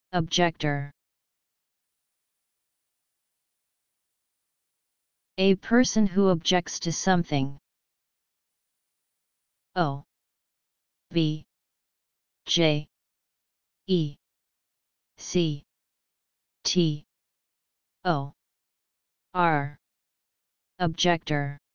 Objector. A person who objects to something. O B J E C T O R. Objector.